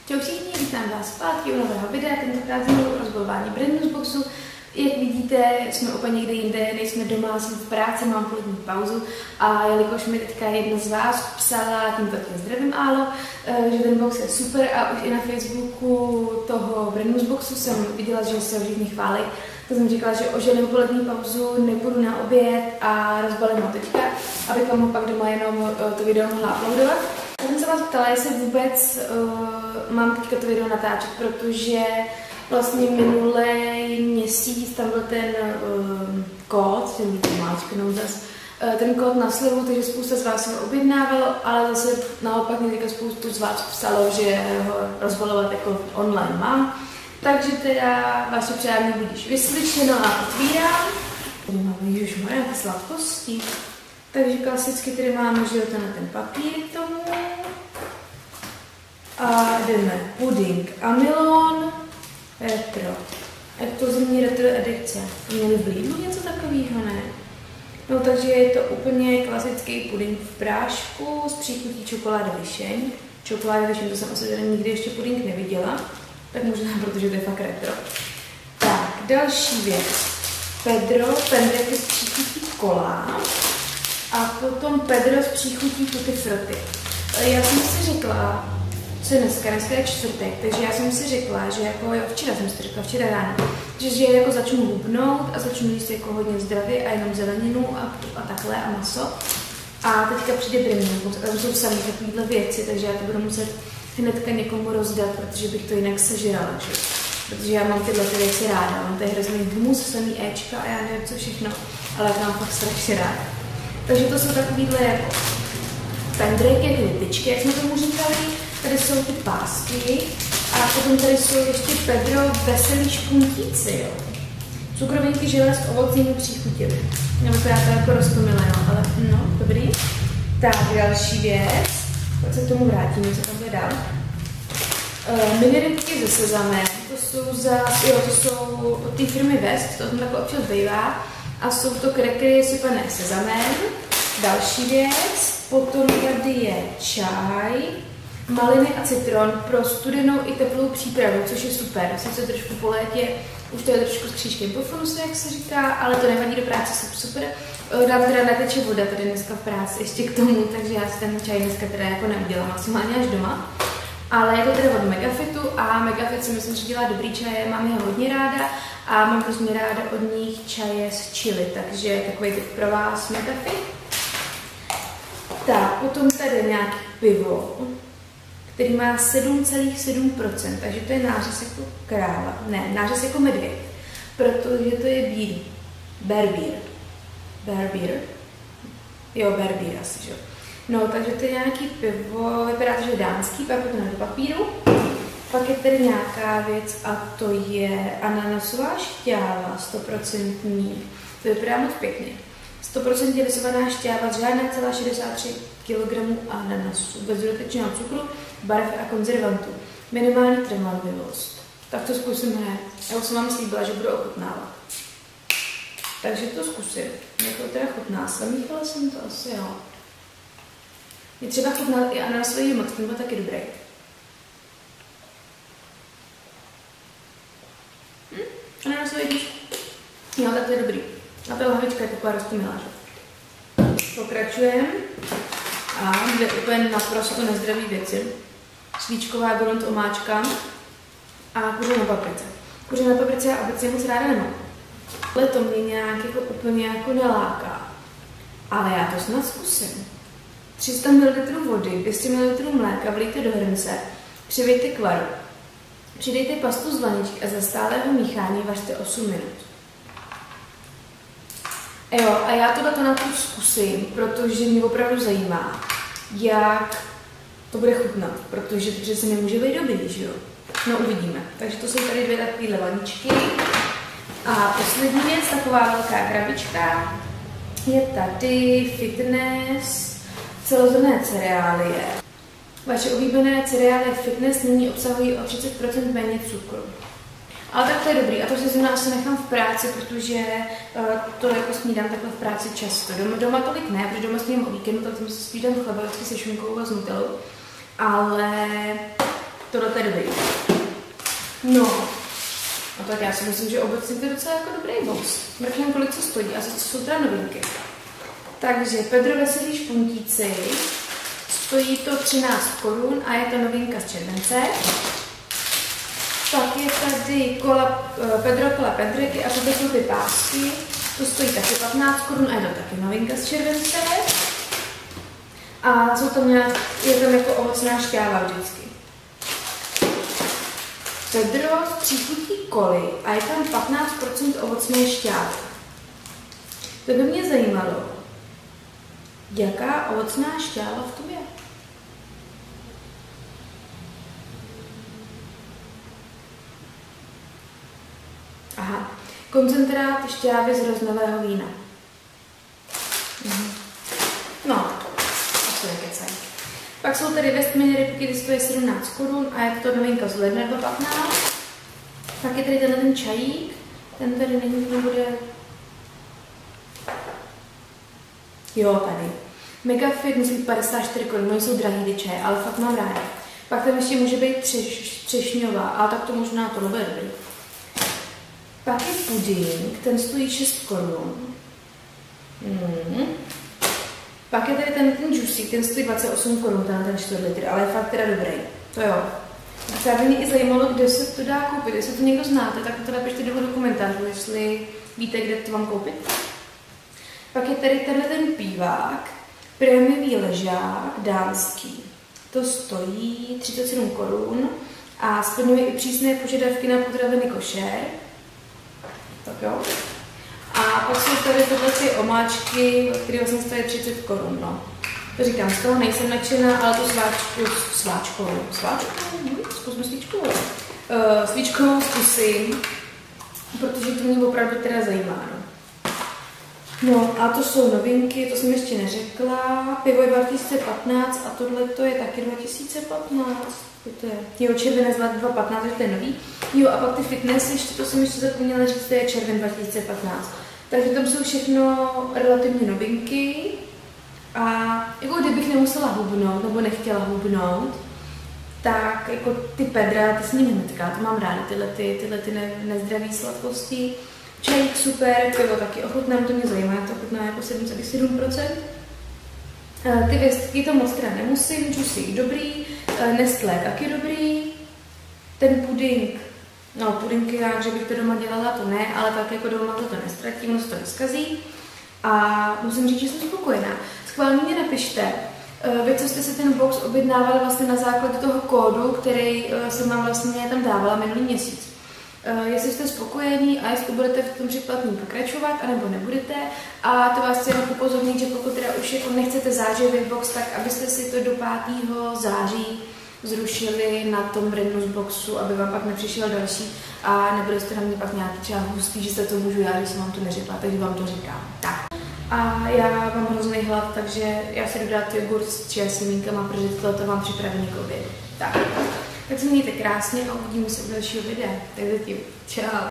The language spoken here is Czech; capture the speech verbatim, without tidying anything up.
Čau všichni, vítám vás zpátky u nového videa, tentokrát znovu o rozbalování Brand Boxu. Jak vidíte, jsme úplně někde jinde, nejsme doma, jsem v práci, mám polední pauzu a jelikož mi teďka jedna z vás psala, tímto tě zdravím Álo, že ten box je super a už i na Facebooku toho Brand Boxu jsem viděla, že se ho všichni chválí. Tak jsem říkala, že ožením polední pauzu, nepůjdu na oběd a rozbalím ho teďka, abych vám ho pak doma jenom to video mohla uploadovat. Já jsem se vás ptala, jestli vůbec uh, mám teďka to video natáčet, protože vlastně minulý měsíc tam byl ten uh, kód, jsem to máčknout zase, uh, ten kód na slevu, takže spousta z vás ho objednávalo, ale zase naopak mě teďka spoustu z vás psalo, že ho rozbalovat jako online mám. Takže teda vaše přání budíš vyslyšeno a otvírám. Tady máme ježišmarja, ty sladkosti. Takže klasicky tady máme, že tenhle ten papír k tomu. A jdeme puding Amilon retro. Exkluzivní retro edice. Měli v Lidlu něco takového, ne? No takže je to úplně klasický puding v prášku s příchutí čokolády lišeň. Čokolády lišeň, to jsem asi teda nikdy ještě puding neviděla. Tak možná, protože to je fakt retro. Tak, další věc. Pedro, pendreky s příchutí kola. A potom Pedro s příchutí tutti frutti. Já jsem si řekla, co je dneska, dneska je čtvrtek, takže já jsem si řekla, že jako, jo, včera jsem si to řekla, včera ráno, že, že jako začnu hubnout a začnu jíst jako hodně zdravě a jenom zeleninu a, a takhle a maso. A teďka přijde Brand Box a tam jsou samé takovéhle věci, takže já to budu muset hnedka někomu rozdat, protože bych to jinak sežrala, že? Protože já mám tyhle ty věci ráda, mám tady hrozný humus, samý éčka a já nevím co všechno, ale já mám fakt strašně ráda. Takže to jsou takovýhle jako pendreky, ty tyčky, jak jsme tomu říkali, tady jsou ty pásky a potom tady jsou ještě Pedro veselý špuntíci, jo. Cukrovinky želé s ovocnými příchutěmi. Nebo to já to jako roztomila, jo, ale no, dobrý. Tak, další věc. Pak se k tomu vrátíme, co tam bude dál. Uh, mini rybky ze sezamem, to jsou za, jo, to jsou od té firmy West, to tam takové občas bývá. A jsou to krekery sypané sezamem. Další věc, potom tady je čaj, maliny a citron pro studenou i teplou přípravu, což je super. Sice trošku po létě, už to je trošku s křížkem po funuse, jak se říká, ale to nevadí, do práce jsou super. Dám teda neteče voda tady dneska v práci ještě k tomu, takže já si ten čaj dneska teda jako neudělám, maximálně až doma. Ale je to teda od Megafitu a Megafit si myslím, že dělá dobrý čaje, mám je hodně ráda a mám prostě ráda od nich čaje s chili, takže takový tip pro vás Megafit. Tak, potom tady nějaký pivo, který má sedm celá sedm procent, takže to je nářez jako kráva, ne, nářez jako medvěd, protože to je bílý, bear beer, bear beer, jo, bear beer asi, že jo. No, takže to je nějaký pivo, vypadá to, že je dánský, pak to do papíru. Pak je tady nějaká věc a to je ananasová šťáva, sto procent. To vypadá moc pěkně. sto procent lisovaná šťáva, žádná celá šedesát tři kilogramů ananasu, bez dodatečného cukru, barev a konzervantů. Minimální trvanlivost. Tak to zkusím hned. Já už jsem vám slíbila, že budu ochutnávat. Takže to zkusím. Jak to teda chutná? Samýchala jsem to asi, jo. Je třeba chutnat i ananasový moc, ten byl taky dobrý. Hm? Ananasový moc. Jo, tak to je dobrý. A ta lahvička je taková roztomilá, že? Pokračujeme. A jde úplně naprosto nezdravý věci. Svíčková golont omáčka a kuře na paprice. Kuře na paprice já obecně moc ráda nemám. Ale to mě nějak jako úplně jako neláká. Ale já to snad zkusím. tři sta mililitrů vody, dvě stě mililitrů mléka vlijte do hrnce, přivějte k varu. Přidejte pastu z vaničky a za stálého míchání vařte osm minut. Jo, a já tohle na to zkusím, protože mě opravdu zajímá, jak to bude chutnat, protože to přece nemůže být dobrý, že jo? No uvidíme. Takže to jsou tady dvě takovéhle vaničky. A poslední věc, taková velká krabička, je tady fitness celozrnné cereálie. Vaše oblíbené cereálie fitness nyní obsahují o třicet procent méně cukru. Ale tak to je dobrý a to si zrovna asi nechám v práci, protože uh, to jako snídám takhle v práci často. Doma, doma tolik ne, protože doma snídám o víkendu, tak tam si snídám chleba se šunkou a s nutelou. Ale Tohle je dobrý. No. A tak já si myslím, že obecně to je docela jako dobrý box. Mrknem, kolik co stojí a co jsou teda novinky. Takže Pedro Veselý špuntíci. Stojí to třináct korun a je to novinka z července. Pak je tady kola, Pedro kola Pedreky a to jsou ty pásky. To stojí taky patnáct korun a je to taky novinka z července. A jsou tam nějak, je tam jako ovocná šťáva vždycky. Pedro z příchutí koly a je tam patnáct procent ovocné šťávy. To by mě zajímalo, jaká ovocná šťáva v tom je. Aha, koncentrát šťávy z hroznového vína. Mhm. No, to je kecaj. Pak jsou tady Westmaně rybky, ty stojí sedmnáct korun a je to novinka z ledna dva tisíce patnáct. Pak je tady tenhle ten čajík, ten tady není, nebude. Jo, tady. Megafit musí padesát čtyři korun, oni jsou drahý ty čaje, ale fakt mám ráda. Pak tam ještě může být třeš, třešňová, ale tak to možná to nebude dobrý. Pak je puding, ten stojí šest korun. Hmm. Pak je tady ten, ten juicy, ten stojí dvacet osm korun, ten, ten čtyři litry, ale je fakt teda dobrý. To jo. A by mě i zajímalo, kde se to dá koupit. Jestli to někdo znáte, tak to napište dolů do komentářů, jestli víte, kde to mám koupit. Pak je tady tenhle ten pívák, prémiový ležák, dánský. To stojí třicet sedm korun a splňuje i přísné požadavky na potraviny košer. Tak jo. A pak jsou tady tohle ty omáčky, které vlastně stojí třicet korun. No. To říkám, z toho nejsem nadšená, ale to sváčku, sváčkou, sváčkou, hm, zkusme svíčkou. Uh, svíčkou zkusím, protože to mě opravdu teda zajímá. No. No a to jsou novinky, to jsem ještě neřekla. Pivo je dva tisíce patnáct a tohle to je taky dva tisíce patnáct. To je, jo, červenec dva tisíce patnáct, to je nový. Jo, a pak ty fitness, ještě to jsem ještě zapomněla říct, to je červen dva tisíce patnáct. Takže tam jsou všechno relativně novinky. A jako kdybych nemusela hubnout, nebo nechtěla hubnout, tak jako ty Pedra, ty s nimi hnedka, to mám ráda, tyhle, ty, tyhle ty ne, nezdravé sladkosti. Čajík super, pivo taky ochutnám, to mě zajímá, to ochutná jako sedm celá sedm procent. Ty věstky to moc teda nemusím, juicy dobrý, Nestlé taky dobrý, ten puding, no pudinky já, že bych to doma dělala, to ne, ale tak jako doma to, to nestratím, ono se to neskazí. A musím říct, že jsem spokojená. Schválně mě napište, vy co jste si ten box objednávali vlastně na základě toho kódu, který jsem vám vlastně tam dávala minulý měsíc. Jestli jste spokojení a jestli budete v tom předplatní pokračovat, anebo nebudete. A to vás chci jenom upozornit, že pokud teda už jako nechcete zářivý box, tak abyste si to do pátého září zrušili na tom Brandnose boxu, aby vám pak nepřišel další a nebyli jste na mě pak nějaký třeba hustý, že se to můžu já, když jsem vám to neřekla, takže vám to říkám. Tak. A já mám hrozný hlad, takže já si jdu dát jogurt s chia semínkama, protože tohle mám připravený k obědu. Tak. Tak se mějte krásně a uvidíme se u dalšího videa. Tak zatím. Čau.